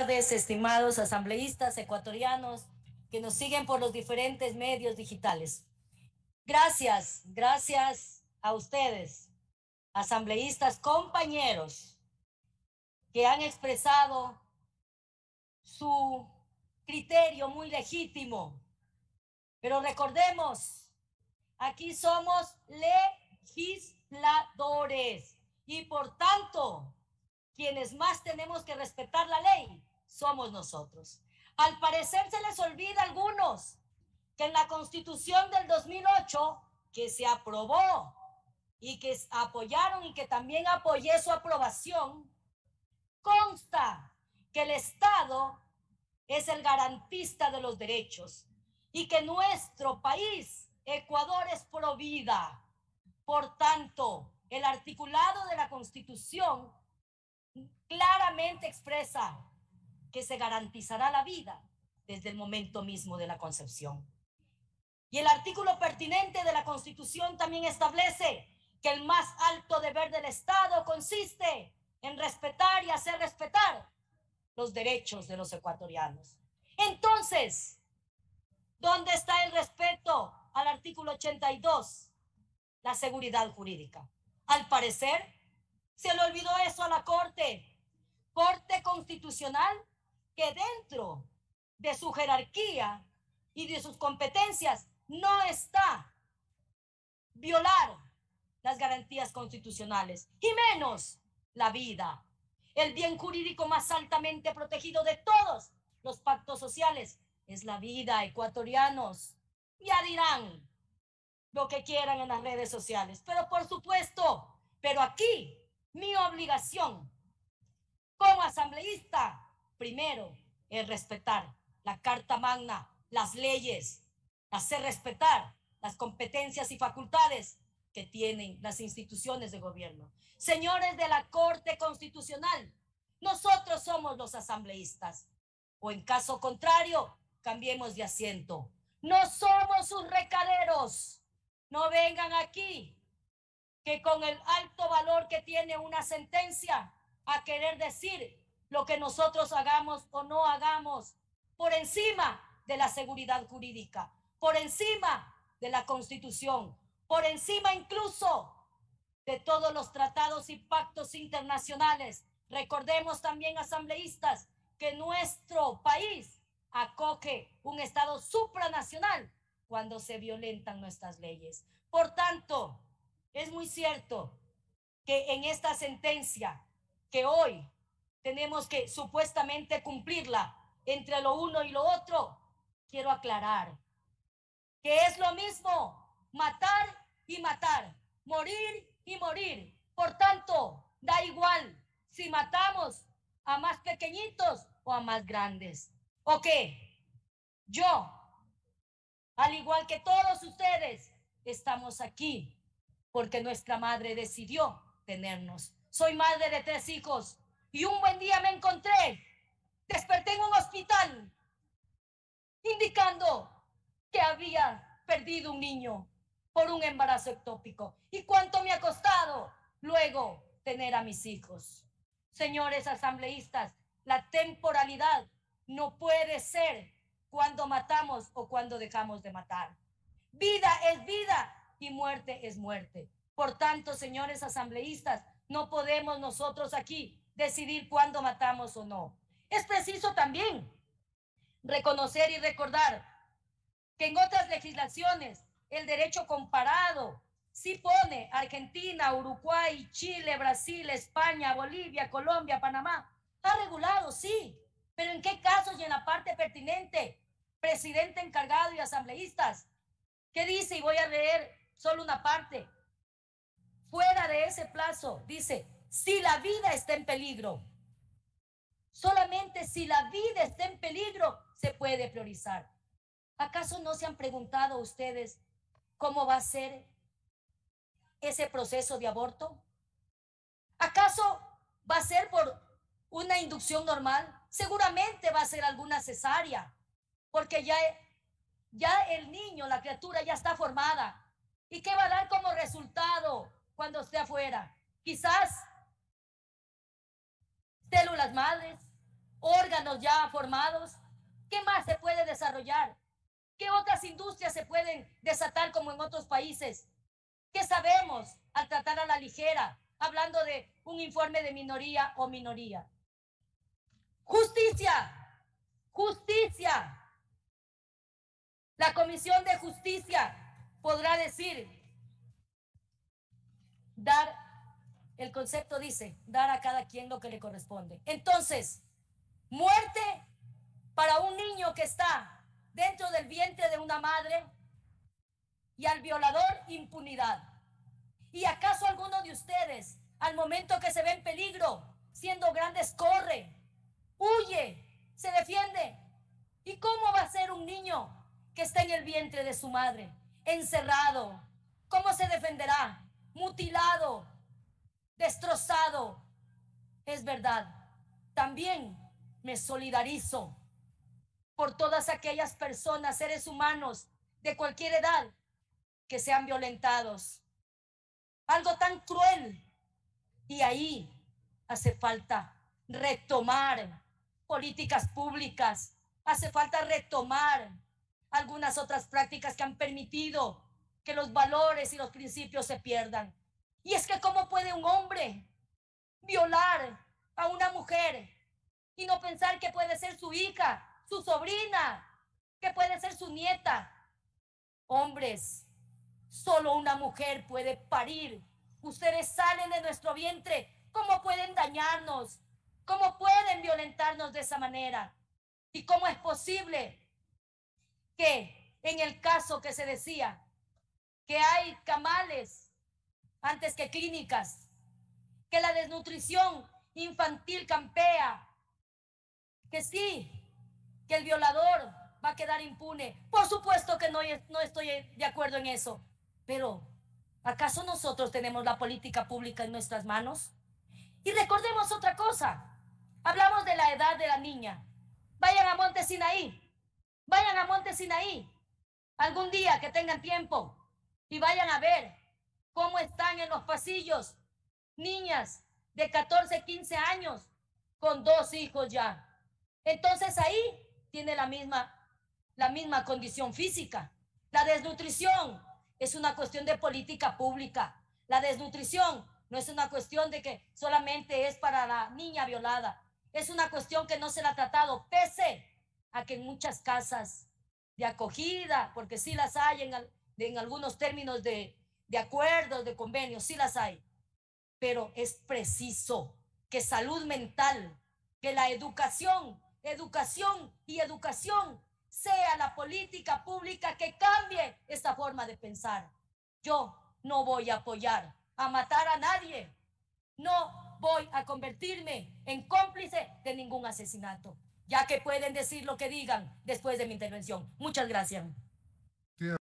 tardes, estimados asambleístas ecuatorianos que nos siguen por los diferentes medios digitales. Gracias a ustedes, asambleístas compañeros, que han expresado su criterio muy legítimo. Pero recordemos, aquí somos legisladores y por tanto, quienes más tenemos que respetar la ley somos nosotros. Al parecer se les olvida a algunos que en la Constitución del 2008, que se aprobó y que apoyaron y que también apoyé su aprobación, consta que el Estado es el garantista de los derechos y que nuestro país, Ecuador, es pro vida. Por tanto, el articulado de la Constitución claramente expresa que se garantizará la vida desde el momento mismo de la concepción. Y el artículo pertinente de la Constitución también establece que el más alto deber del Estado consiste en respetar y hacer respetar los derechos de los ecuatorianos. Entonces, ¿dónde está el respeto al artículo 82? La seguridad jurídica. Al parecer, se le olvidó eso a la Corte Constitucional, que dentro de su jerarquía y de sus competencias no está violar las garantías constitucionales, y menos la vida, el bien jurídico más altamente protegido de todos los pactos sociales, es la vida, ecuatorianos. Ya dirán lo que quieran en las redes sociales, pero por supuesto, pero aquí mi obligación como asambleísta, primero, es respetar la Carta Magna, las leyes, hacer respetar las competencias y facultades que tienen las instituciones de gobierno. Señores de la Corte Constitucional, nosotros somos los asambleístas, o en caso contrario, cambiemos de asiento. No somos sus recaderos. No vengan aquí que con el alto valor que tiene una sentencia a querer decir lo que nosotros hagamos o no hagamos por encima de la seguridad jurídica, por encima de la Constitución, por encima incluso de todos los tratados y pactos internacionales. Recordemos también, asambleístas, que nuestro país acoge un Estado supranacional cuando se violentan nuestras leyes. Por tanto, es muy cierto que en esta sentencia que hoy tenemos que supuestamente cumplirla entre lo uno y lo otro, quiero aclarar que es lo mismo matar y matar, morir y morir. Por tanto, da igual si matamos a más pequeñitos o a más grandes. ¿O qué? Yo, al igual que todos ustedes, estamos aquí porque nuestra madre decidió tenernos. Soy madre de 3 hijos y un buen día me encontré, desperté en un hospital indicando que había perdido un niño por un embarazo ectópico. ¿Y cuánto me ha costado luego tener a mis hijos? Señores asambleístas, la temporalidad no puede ser cuando matamos o cuando dejamos de matar. Vida es vida y muerte es muerte. Por tanto, señores asambleístas, no podemos nosotros aquí decidir cuándo matamos o no. Es preciso también reconocer y recordar que en otras legislaciones el derecho comparado sí pone Argentina, Uruguay, Chile, Brasil, España, Bolivia, Colombia, Panamá. Ha regulado, sí, pero ¿en qué casos y en la parte pertinente? Presidente encargado y asambleístas, ¿qué dice? Y voy a leer solo una parte. Fuera de ese plazo, dice, si la vida está en peligro, solamente si la vida está en peligro, se puede priorizar. ¿Acaso no se han preguntado ustedes cómo va a ser ese proceso de aborto? ¿Acaso va a ser por una inducción normal? Seguramente va a ser alguna cesárea, porque ya el niño, la criatura ya está formada. ¿Y qué va a dar como resultado cuando esté afuera? Quizás células madres, órganos ya formados. ¿Qué más se puede desarrollar? ¿Qué otras industrias se pueden desatar como en otros países? ¿Qué sabemos al tratar a la ligera, hablando de un informe de minoría o minoría? Justicia, justicia. La Comisión de Justicia podrá decir, dar, el concepto dice, dar a cada quien lo que le corresponde. Entonces, muerte para un niño que está dentro del vientre de una madre, y al violador impunidad. ¿Y acaso alguno de ustedes, al momento que se ve en peligro, siendo grandes, corre, huye, se defiende? ¿Y cómo va a ser un niño que está en el vientre de su madre, encerrado? ¿Cómo se defenderá? Mutilado, destrozado. Es verdad, también me solidarizo por todas aquellas personas, seres humanos de cualquier edad, que sean violentados. Algo tan cruel. Y ahí hace falta retomar políticas públicas, hace falta retomar algunas otras prácticas que han permitido que los valores y los principios se pierdan. Y es que ¿cómo puede un hombre violar a una mujer y no pensar que puede ser su hija, su sobrina, que puede ser su nieta? Hombres, solo una mujer puede parir. Ustedes salen de nuestro vientre. ¿Cómo pueden dañarnos? ¿Cómo pueden violentarnos de esa manera? ¿Y cómo es posible que en el caso que se decía que hay camales antes que clínicas, que la desnutrición infantil campea, que sí, que el violador va a quedar impune? Por supuesto que no estoy de acuerdo en eso, pero ¿acaso nosotros tenemos la política pública en nuestras manos? Y recordemos otra cosa, hablamos de la edad de la niña. Vayan a Monte Sinaí, vayan a Monte Sinaí, algún día que tengan tiempo, y vayan a ver cómo están en los pasillos niñas de 14, 15 años con 2 hijos ya. Entonces ahí tiene la misma condición física. La desnutrición es una cuestión de política pública. La desnutrición no es una cuestión de que solamente es para la niña violada. Es una cuestión que no se la ha tratado, pese a que en muchas casas de acogida, porque sí las hay en algunos términos de acuerdos, de convenios, sí las hay. Pero es preciso que salud mental, que la educación y educación sea la política pública que cambie esta forma de pensar. Yo no voy a apoyar a matar a nadie. No voy a convertirme en cómplice de ningún asesinato, ya que pueden decir lo que digan después de mi intervención. Muchas gracias.